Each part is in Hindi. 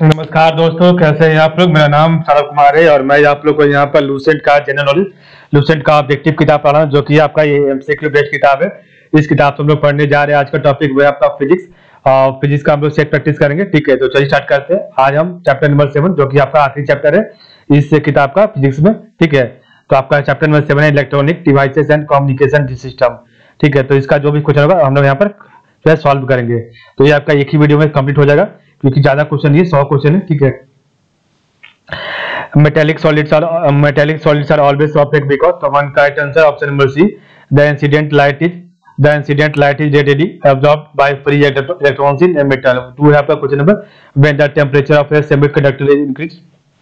नमस्कार दोस्तों, कैसे हैं आप लोग। मेरा नाम सौरभ कुमार है और मैं आप लोग को यहाँ पर लूसेंट का जनरल नॉलेज, लूसेंट का ऑब्जेक्टिव किताब पढ़ा रहा हूँ, जो कि आपका ये एमसीक्यू बेस्ड किताब है। इस किताब से हम लोग पढ़ने जा रहे हैं। आज का टॉपिक वो है आपका फिजिक्स, और फिजिक्स का हम लोग सेट प्रैक्टिस करेंगे। ठीक है, तो चलिए स्टार्ट करते हैं। आज हम चैप्टर नंबर 7, जो कि आपका आखिरी चैप्टर है इस किताब का फिजिक्स में। ठीक है, तो आपका चैप्टर नंबर 7 है electronic devices and communication system. ठीक है, तो इसका जो भी क्वेश्चन होगा हम लोग यहाँ पर सॉल्व करेंगे। तो ये आपका एक ही वीडियो में कंप्लीट हो जाएगा, क्योंकि ज्यादा क्वेश्चन नहीं है, 100 क्वेश्चन है। ठीक है, metallic solids are always opaque because the one correct answer option number C. The incident light is readily absorbed by free electrons in a metal. Do you have the question number? When the temperature of a semiconductor is increased,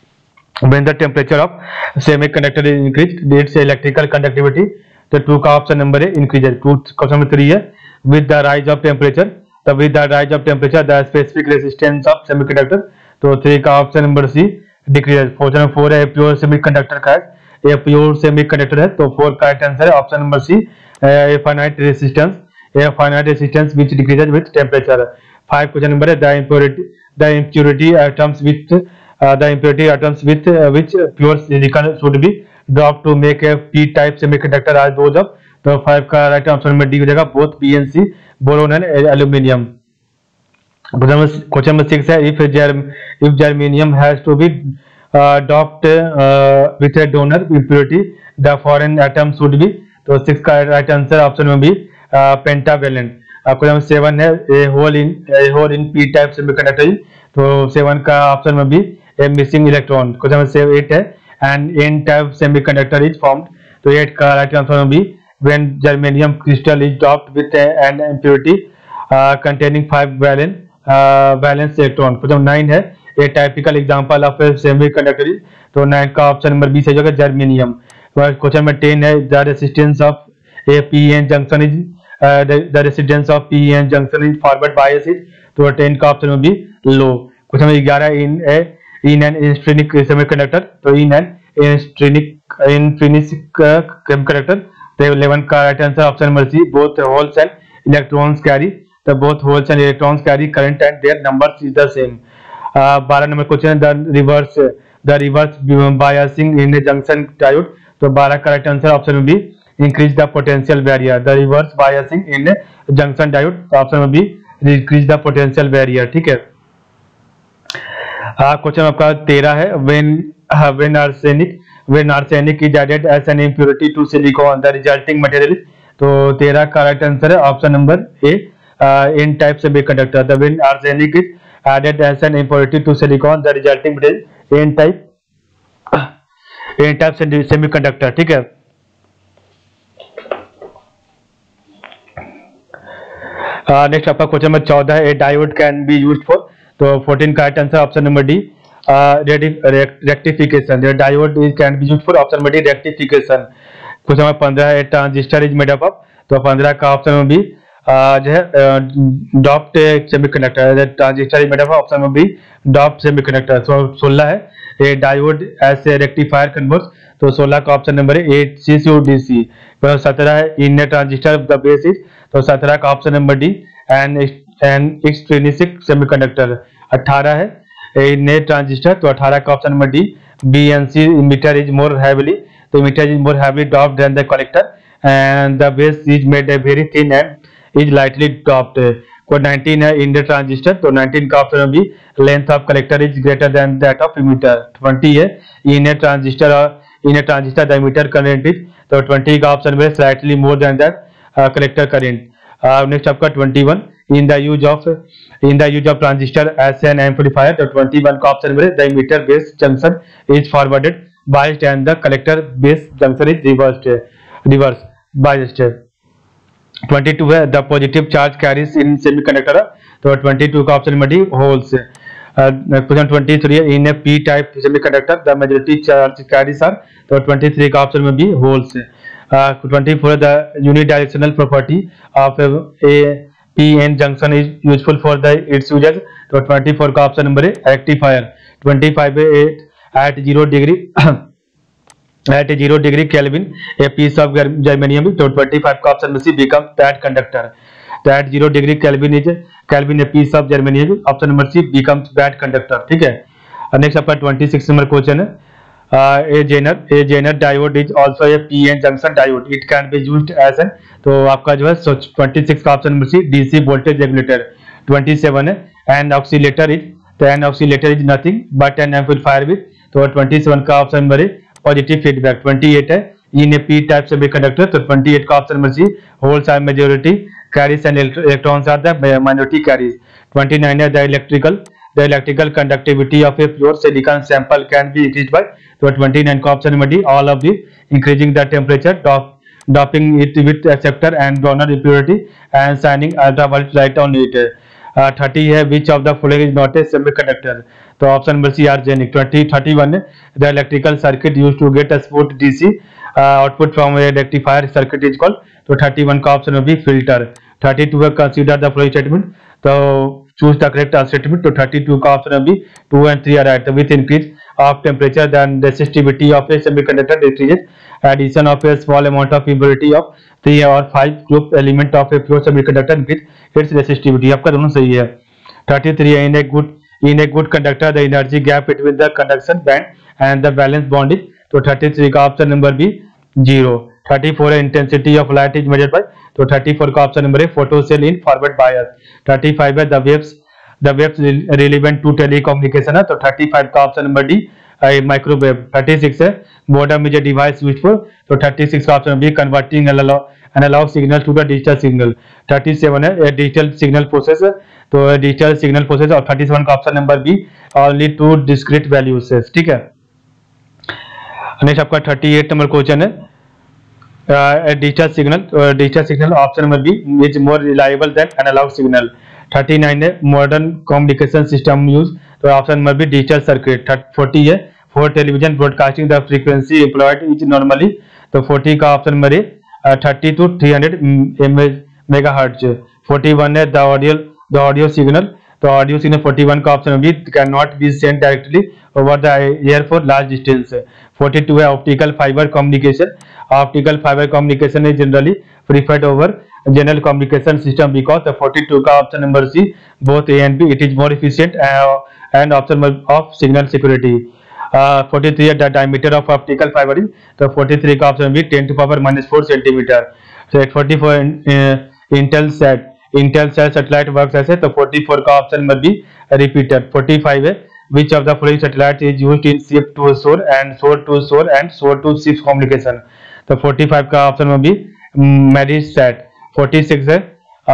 its electrical conductivity. The two का option number है increases. Question number 3 है with the rise of temperature. The specific resistance of semiconductor. तो 3 का option number C decrease. Question number 4 है प्योर सेमीकंडक्टर का है, ये प्योर सेमीकंडक्टर है, तो 4 का राइट आंसर है option number C finite resistance which decreases with temperature. 5 question number है the impurity atoms with which pure silicon should be drop to make a P type semiconductor are those of. तो 5 का राइट आंसर नंबर डी हो जाएगा, both P and C, boron and aluminium. Question number 6 है if germanium has to be doped with a donor impurity, the foreign atom should be। तो 6 का राइट आंसर ऑप्शन में भी पेंटावेलेंट। क्वेश्चन नंबर 7 है a hole in p type semiconductor। तो 7 का ऑप्शन में भी a missing electron। Question number 8 है and n type semiconductor is formed। तो 8 का राइट आंसर में भी when germanium crystal is doped with an impurity containing 5 valence electron। Question 9 है a typical example of semiconductor. तो 9 का ऑप्शन नंबर बी सही होगा, जर्मेनियम। क्वेश्चन नंबर 10 है the resistance of a PN junction is forward bias is. तो 10 का option number B low. Question number 11 in an intrinsic semiconductor. तो इन एन इंफिनिट सेमीकंडक्टर। तो 11 का right answer option number C both holes and electrons carry. The both holes and electrons carry current and their numbers is the same। 12 number question the reverse biasing in a junction diode। तो 12 का राइट आंसर ऑप्शन में भी increase the potential barrier। The reverse biasing in a junction diode option में भी increase the potential barrier। ठीक है, क्वेश्चन आपका 13 है when arsenic is added as an impurity to silicon the resulting material। तो 13 का राइट आंसर है option number A in type semiconductor। The when arsenic is added as an impurity to silicon the resulting material n type semiconductor। ठीक है, नेक्स्ट आपका क्वेश्चन नंबर 14 है a diode can be used for. तो 14 का right answer option number D rectification. Diode can be used for option number D rectification. Question number 15 है transistor is made up of. तो 15 का ऑप्शन नंबर बी जो है doped semiconductor. Transistor made up option में भी डॉप्ड सेमीकंडक्टर। 16 है a diode as a rectifier converts. तो 16 का ऑप्शन नंबर है 8 CCUDC। 17 है in a transistor the base is. तो 17 का option number D an extrinsic semiconductor. 18 है इन ए ट्रांजिस्टर। तो 18 का option number D BNC emitter is more heavily। तो emitter is more heavily doped than the collector and the base is made a very thin and is lightly topped। को 19 है इन द ट्रांजिस्टर। तो 19 का ऑप्शन में भी length of collector is greater than that of emitter. 20 है in a transistor the emitter current is. तो 20 का ऑप्शन में slightly more than that collector current. Next आपका 21 in the use of transistor as an amplifier. तो 21 का ऑप्शन में the emitter base junction is forwarded biased and the collector base junction is reverse biased. 22 है the positive charge carries in semiconductor. तो 22 का ऑप्शन में डी होल्स। क्वेश्चन 23 है in a P type semiconductor the majority charge carriers are. तो 23 का ऑप्शन में भी holes. 24 the unidirectional property of a P N junction is useful for the its users. तो 24 का ऑप्शन नंबर है रेक्टिफायर। 25 है at 0 degree kelvin a piece of germanium. तो 25 का ऑप्शन में सी बिकम दैट कंडक्टर। तो at 0 degree kelvin a piece of germanium, option number C becomes bad conductor, ठीक है। नेक्स्ट आपका 26 नंबर क्वेश्चन है, a Zener diode is also a p-n junction diode, it can be used as an, तो आपका जो है 26 का option number C DC voltage regulator. 27 है एन ऑक्सीलेटर इज, तो an oscillator is nothing but an amplifier with, तो 27 का ऑप्शन नंबर है पॉजिटिव फीडबैक। 28 है in a P type semiconductor, तो 28 का option number C holes are majority carriers and electrons are the minority carriers. 29 है the electrical conductivity of a pure silicon sample can be increased by, तो 29 का option number D all of the increasing the temperature, doping it with acceptor and donor impurity and shining ultraviolet light on it। 30 है which of the following is not a semiconductor, तो ऑप्शन नंबर सी आर्सेनिक। 31 है the electrical circuit used to get a sport DC output from a rectifier circuit is called, तो 31 का ऑप्शन नंबर बी फिल्टर। 32 है consider the following statement, तो choose the correct statement, तो 32 का option number B 2 and 3 are right। With increase of temperature then resistivity of a semiconductor decreases, addition of a small amount of impurity of 3 or 5 group element of a pure semiconductor increase its resistivity, आपका दोनों सही है। 33 है in a good conductor the energy gap between the conduction band and the valence bond is, तो 33 का ऑप्शन नंबर बी 0। 34 है intensity of light is measured by, तो 34 का ऑप्शन नंबर है photo cell in forward bias. 35 है the waves relevant to telecommunication है, तो 35 का ऑप्शन नंबर डी माइक्रोवेव। 36 है modem is a device used for, तो 36 का option B converting analogue signal to the digital signal. 37 है डिजिटल सिग्नल प्रोसेस, तो डिजिटल सिग्नल प्रोसेस, और 37 का option number B only two discrete values, ठीक है। नेक्स्ट आपका 38 नंबर क्वेश्चन है, digital signal option number B is more reliable than analogue signal. 39 है मॉडर्न कम्युनिकेशन सिस्टम यूज, तो option number B digital circuit. 40 है for television broadcasting the frequency employed is normally, तो 40 का ऑप्शन नंबर है 30 to 300 मेगाहर्ट्ज। 41 है द ऑडियो सिग्नल, तो ऑडियो सिग्नल 41 का option B can not be send directly over the air for large distance. 42 है optical fibre communication, optical fibre communication is generally preferred over general communication system because, तो 42 का option number C both A and B it is more efficient and option of signal security. 43 है the diameter of optical fibre is, तो 43 का option B 10 to the power -4 centimetre. 44 Intelsat satellite works ऐसे, तो 44 का ऑप्शन नंबर बी रिपीटेड। 45 है which of the following satellite is used in ship to shore and shore to shore and shore to ship communication, तो 45 का ऑप्शन नंबर बी मेरिसैट। 46 है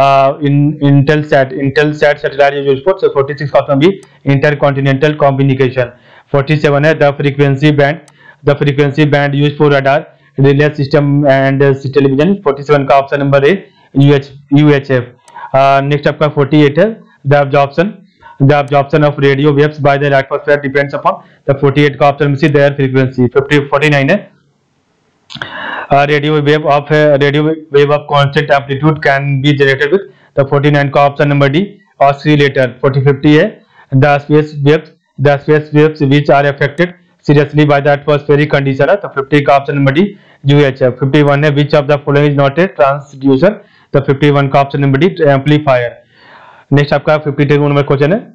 इंटेलसैट सैटेलाइट यूज्ड फॉर, तो 46 का ऑप्शन बी इंटरकॉन्टिनेंटल कम्युनिकेशन। 47 है the frequency band used for radar relay system and television, 47 का ऑप्शन नंबर है UHF। नेक्स्ट आपका 48 है the absorption of radio waves by the atmosphere depends upon, the 48 का ऑप्शन सी their frequency। 49 है radio wave of constant amplitude can be generated with, the 49 का ऑप्शन नंबर डी oscillator। 50 है the space waves which are affected seriously by the atmospheric condition, तो 50 का ऑप्शन नंबर डी UHF। 51 है which of the following is not a transducer, तो 51 का option number D amplifier. Next आपका 52 नंबर क्वेश्चन है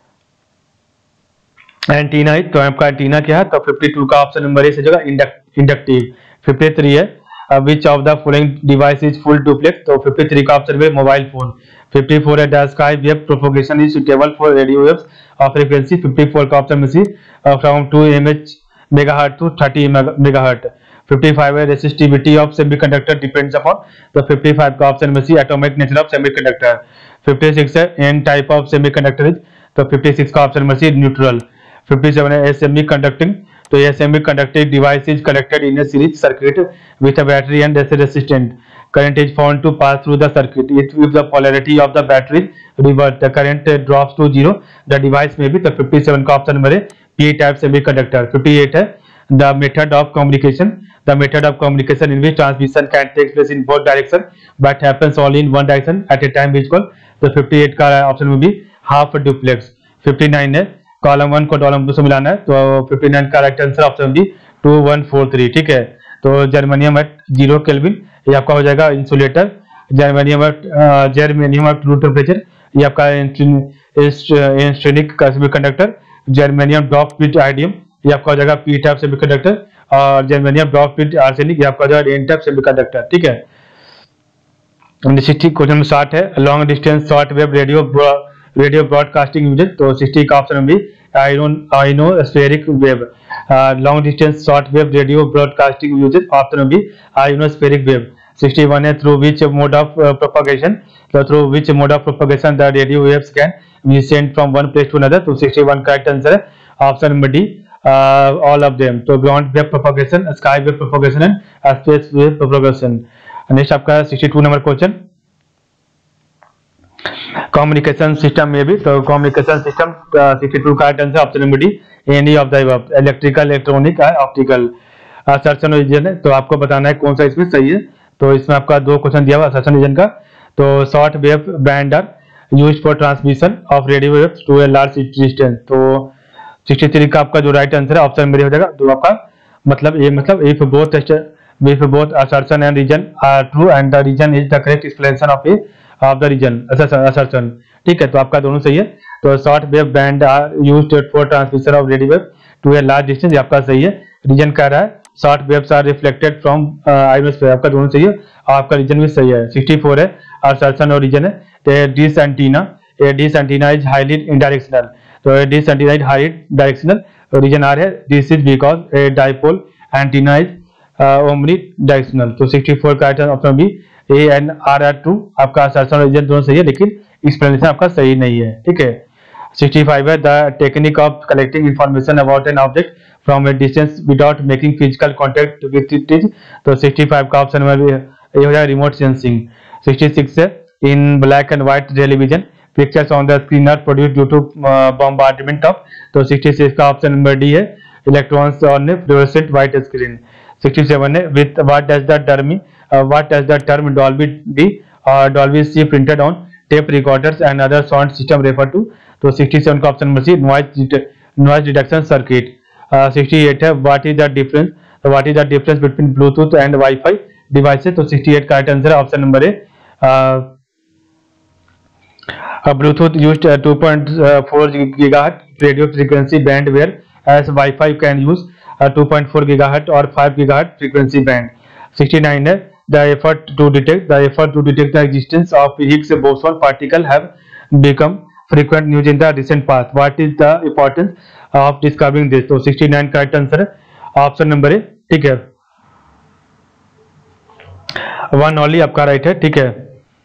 एंटीना है, तो आपका एंटीना क्या है, तो 52 का ऑप्शन नंबर ए से जगह इंडक्टिव। 53 है which of the following device is full duplex, तो 53 का ऑप्शन है मोबाइल फोन। 54 है the sky wave propagation is suitable for radio waves of frequency, 54 का ऑप्शन में C from 2 megahertz to 30 megahertz. 55 है resistivity of semiconductor depends upon, तो 55 का ऑप्शन में C atomic nature of semiconductor. 56 है N type of semiconductor is, तो 56 का ऑप्शन में सी न्यूट्रल। 57 है सेमीकंडक्टिंग, तो ये semiconducting device is connected in a series circuit with a battery and resistant, current is found to pass through the circuit, if the polarity of the battery reverse the current drops to 0 the device may be, तो 57 का ऑप्शन नंबर है p type semiconductor। 58 है the method of communication in which transmission can take place in both direction but happens only in one direction at a time which called, तो 58 का ऑप्शन में भी हाफ डुप्लेक्स। 59 है कॉलम 1 को कॉलम 2 से मिलाना है, तो 59 का राइट आंसर ऑप्शन भी 2143, ठीक है। तो जर्मेनियम एट 0 केल्विन ये आपका हो जाएगा insulator, germanium of room temperature, ये आपका intrinsic semiconductor. Germanium dope with indium, ये आपका हो जाएगा पी टाइप सेमीकंडक्टर। और जर्मेनियम डॉप विद आर्सेनिक, ये आपका हो जाएगा एन टाइप सेमीकंडक्टर। ठीक है, 60 क्वेश्चन 60 है, long distance short wave radio broadcasting uses. तो 60 का option B ionospheric wave, long distance short wave radio broadcasting uses, option B ionospheric wave. 61 है, through which mode of propagation, तो through which mode of propagation the radio waves can be sent from one place to another. तो 61 करेक्ट आंसर है option number D, all of them. तो ground wave propagation, sky wave propagation and space wave propagation. Next आपका 62 नंबर क्वेश्चन, कम्युनिकेशन सिस्टम में भी। तो कम्युनिकेशन सिस्टम 62 का answer option number D, any of the above, electrical, electronic, optical. Assertion reason है, तो आपको बताना है कौन सा इसमें सही है। तो इसमें आपका 2 क्वेश्चन दिया हुआ असर्शन रीजन का। तो short wave band are used for transmission of radio waves to a large distance. तो 63 का आपका जो राइट आंसर है ऑप्शन नंबर हो जाएगा। तो आपका मतलब ये मतलब if both assertion and reason are true and the reason is the correct explanation of the reason assertion। ठीक है, तो आपका दोनों सही है। तो short wave band are used for transmission of radio wave to a large distance, ये आपका सही है। रीजन कह रहा है short waves are reflected from ionosphere, आपका दोनों सही है और आपका रीजन भी सही है। 64 है, assertion और रीजन है। Dish antenna is highly unidirectional, तो dish antenna is highly directional. Reason R है this is because a dipole antenna is omni directional. तो 64 का option B, A and R are true, आपका assertion और रीजन दोनों सही है लेकिन एक्सप्लेनेशन आपका सही नहीं है। ठीक है, 65 है, the technique of collecting information about an object from a distance without making physical contact with it is. तो 65 का ऑप्शन में ये हो जाएगा रिमोट सेंसिंग। 66 है, in black and white television pictures on the screen are produced due to bombardment of. तो 66 का ऑप्शन नंबर डी है, electrons on a fluorescent white screen. 67 है, with what does the term Dolby D और Dolby C printed on tape recorders and other sound system refer to. तो 67 का option number C, noise detection circuit. 68 है, what is the difference between Bluetooth and wifi devices. तो 68 का राइट आंसर है option number A, Bluetooth used 2.4 GHz radio frequency band, whereas Wi-Fi can use 2.4 GHz or 5 GHz frequency band. 69 है, the effort to detect the existence of Higgs boson particle have become frequent news in the recent past. What is the importance of discovering this? तो 69 का आंसर है ऑप्शन नंबर ए। ठीक है, 1 only आपका राइट है। ठीक है,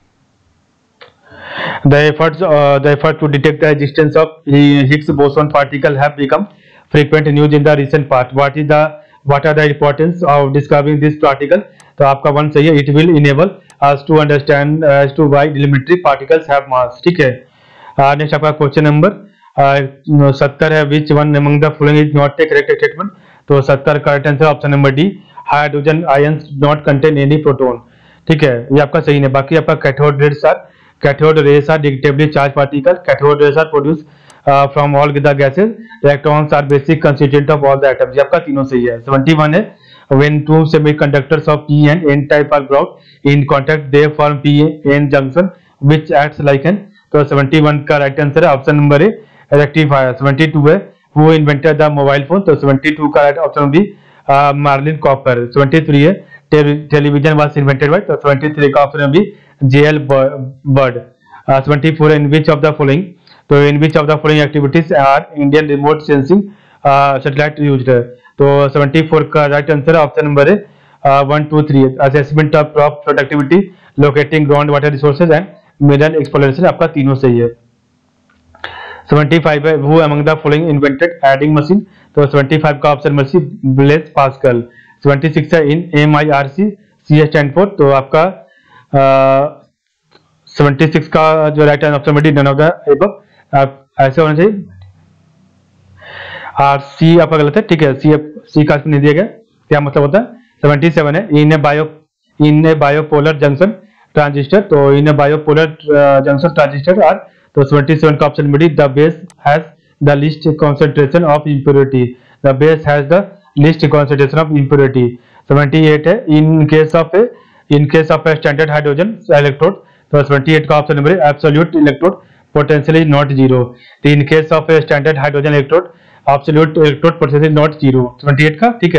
the effort to detect the existence of Higgs boson particle have become frequent news in the recent past. What are the importance of discovering this particle? तो आपका 1 सही है, it will enable us to understand as to why elementary particles have mass। ठीक है, नेक्स्ट आपका क्वेश्चन नंबर 70 है, which one among the following is not a correct statement। तो 70 का right answer option number D, hydrogen ions डॉट कंटेन एनी प्रोटॉन। ठीक है, ये आपका सही है। बाकी आपका cathode rays are negatively charged particles. Cathode rays are produced from all the gases. Electrons are basic constituent of all the atoms। ये आपका तीनों सही है। 71 है, when two semiconductors of p and n type are brought in contact they form p-n junction which acts like an। तो 71 का राइट आंसर है ऑप्शन नंबर ए, रेक्टिफायर। 72 है, who invented the mobile phone। तो 72 का right option B, Martin Cooper. 73 है, टेलीविजन वाज इन्वेंटेड बाय। तो 73 का option B, JL Bird। 24 in which of the following, तो in which of the following activities are Indian remote sensing satellite used। तो 74 का राइट आंसर ऑप्शन नंबर है 1, 2, 3, assessment of crop productivity, locating ground water resources and mineral exploration, आपका तीनों सही है। 75 है, who among the following invented adding machine। तो 75 का option number C, Blaise Pascal. 26 है, in MIRC CS stand for. तो आपका 76 का जो right option number D, none of the above, ऐसे होना चाहिए। सी आपका गलत है। ठीक है, सी का नहीं दिया गया, क्या मतलब होता है। 77 है, in a bipolar junction transistor. तो in a bipolar junction transistor are. तो 77 का option number D, the base has the least concentration of impurity. The base has the least concentration of impurity. 78 है, in case of a in case of standard hydrogen electrode तो 78 का ऑप्शन नंबर है absolute electrode potential is not zero. In case of standard hydrogen electrode absolute electrode potential is not zero 78 का, ठीक है।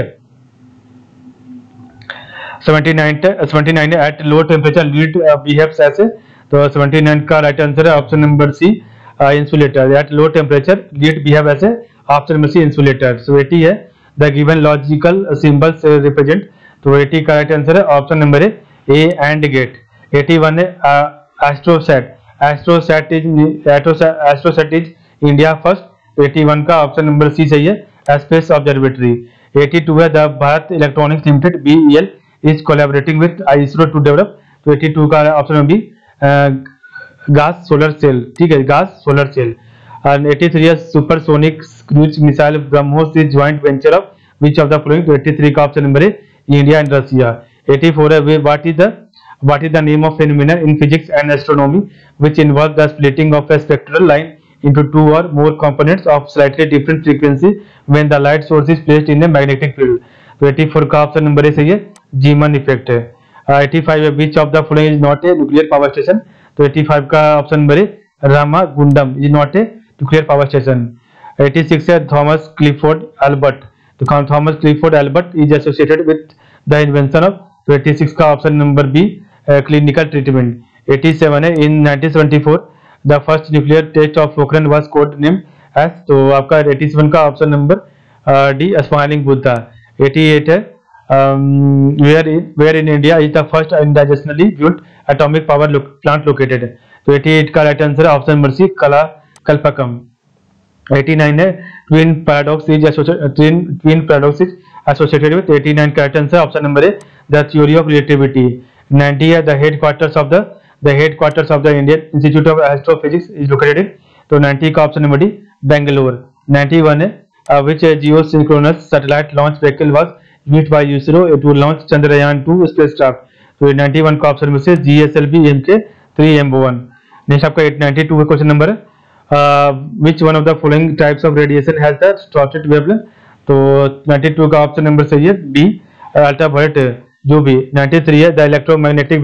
79 at low temperature lead behaves ऐसे, तो 79 का राइट आंसर है option number C insulator. At low temperature lead behave ऐसे, option number C insulator. So 80 है the given logical symbols represent, तो 80 का राइट आंसर है option number A and gate. 81 है AstroSat, AstroSat is India first, 81 का ऑप्शन नंबर सी सही है स्पेस ऑब्जर्वेटरी। 82 है the Bharat Electronics Limited BEL is collaborating with ISRO to develop, तो 82 का option number B gas solar cell, ठीक है, गास सोलर सेल। एंड 83 है supersonic cruise missile BrahMos is joint venture of which of the following, तो 83 का ऑप्शन नंबर है इंडिया एंड रशिया। 84 है what is the name of phenomenon in physics and astronomy which involve the splitting of a spectral line into two or more components of slightly different frequency when the light source is placed in a magnetic field, तो 84 का ऑप्शन नंबर है सही है जीमन इफेक्ट है। 85 है which of the following is not a nuclear power station, तो 85 का ऑप्शन नंबर है Ramagundam is not a nuclear power station. 86 है थॉमस क्लिफोर्ड एल्बर्ट, तो Thomas Clifford Albert is associated with the invention of, तो 86 का option number B clinical treatment. 87 है in 1974 the first nuclear test of Pokhran was code name as, तो आपका 87 का option number D Smiling Buddha. 88 है where in India is the first indigenously built atomic power plant located, तो 88 का राइट आंसर है ऑप्शन नंबर सी कलपकम। 89 है twin paradox is associated with, 89 का राइट आंसर ऑप्शन नंबर है द थ्योरी ऑफ रिलेटिविटी। 90 है the headquarters of the Indian Institute of Astrophysics is located, तो 90 का ऑप्शन नंबर डी बेंगलोर। 91 है which geosynchronous satellite launch vehicle was used by ISRO to launch Chandrayaan 2 spacecraft, तो 91 का ऑप्शन में से GSLV MK3M1। नेक्स्ट आपका 92 का क्वेश्चन नंबर है which one of the following types of radiation has the shortest wavelength, तो 92 का ऑप्शन नंबर सही है डी अल्ट्रावायलेट जो भी। 93 है the electromagnetic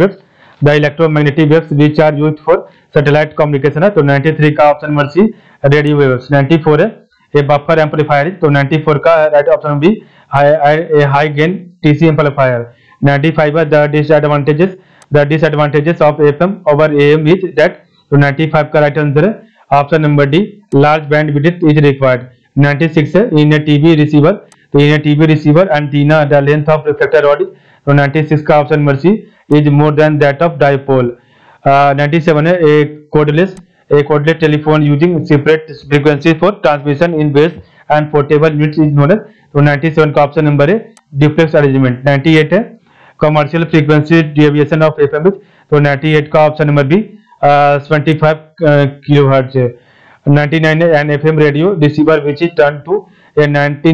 waves which are used for satellite communication है, तो 93 का option number C radio waves. 94 है ए बफर एम्पलीफायर, तो 94 का right option B high gain TC amplifier. 95 है the disadvantages of FM over AM is that, तो 95 का राइट आंसर है option number D large band width is required. 96 है इन ए टीवी रिसीवर, तो in a TV receiver antenna the length of reflector rod, तो 96 का option number C is more than that of dipole. 97 है a cordless telephone using separate frequency for transmission in base and portable units is known as, तो 97 का ऑप्शन नंबर है डिफ्लेक्स अरेंजमेंट। 98 है commercial frequency deviation of FM, तो 98 का ऑप्शन नंबर बी 25 किलोहर्ट्ज है। 99 है an FM radio receiver which is turn to a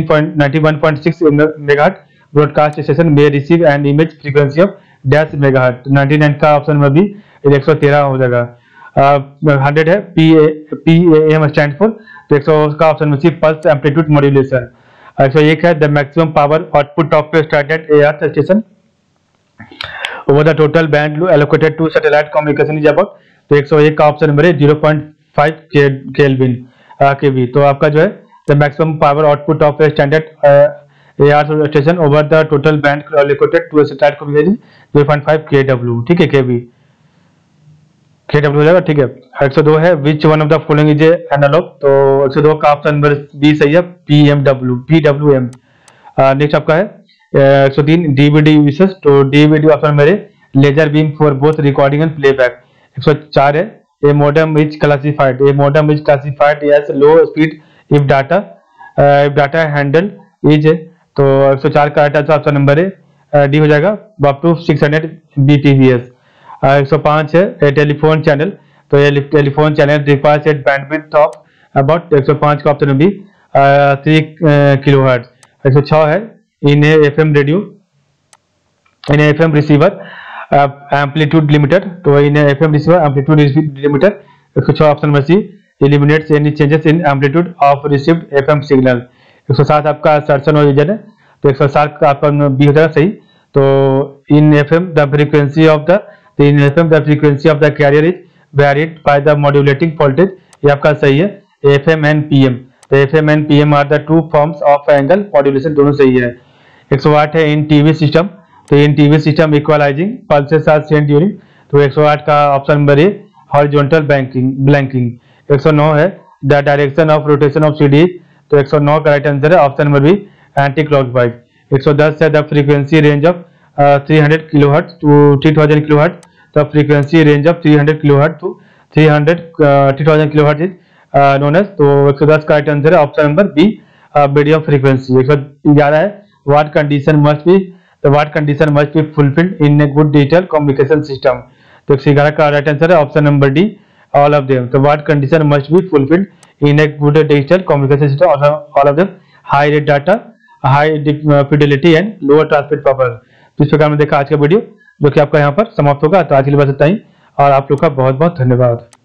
91.6 megahertz broadcast station में receive and image frequency of dash megahertz, 99 का ऑप्शन नंबर बी 113 हो जाएगा। 100 है PAM स्टैंड फॉर, तो 100 का option number C plus amplitude modulation. 101 है the maximum power output of a standard earth station over the total band allocated to satellite communication is about, तो 101 का ऑप्शन नंबर है 0.5 केल्विन केवी, तो आपका जो है the maximum power output of a standard earth station over the total band allocated to satellite communication 0.5 kW, ठीक है KW हो जाएगा, ठीक है। 102 है which one of the following is analog, तो 102 का ऑप्शन नंबर बी सही है PWM। नेक्स्ट आपका है 103 DVD यूसेज, तो DVD ऑप्शन मेरे laser beam for both recording and playback. 104 है a modem is classified as low speed if data handle is, तो 104 का राइट ऑप्शन नंबर है डी हो जाएगा अप टू 600 Mbps। 105 है टेलीफोन चैनल, तो ये telephone channel requires at bandwidth of about, 105 का ऑप्शन बी 3 किलोहर्ट्ज। 106 है in FM radio in FM receiver amplitude limited, तो in FM receiver amplitude limited 106 option number C eliminates any changes in amplitude of received FM signal. 107 आपका सर्चन और रीजन है, तो 107 का आपका बी हो जाएगा सही, तो in FM the frequency of the carrier is varied by the modulating voltage, ये आपका सही है। FM एंड PM, तो FM and PM are the two forms of angle modulation, दोनों सही है। 108 है इन टीवी सिस्टम, तो in TV system equalising pulses are sent during, तो 108 का option number A horizontal blanking. 109 है the direction of rotation of CD, तो 109 का राइट आंसर है option number B anti clockwise. 110 है the frequency range of 300 kilohertz to 3000 kilohertz, तो frequency range of 300 kilohertz to 3000 kilohertz is known as, तो 110 का राइट आंसर है option number B medium frequency. 111 है what condition must be fulfilled in a good digital communication system, तो 111 का राइट आंसर है option number D all of them. तो what condition must be fulfilled in a good digital communication system, all of them, high rate data, high fidelity and lower transmit power. तो इस प्रकार में देखा आज का वीडियो, जो कि आपका यहाँ पर समाप्त होगा। तो आज के लिए बस इतना ही, और आप लोग का बहुत बहुत धन्यवाद।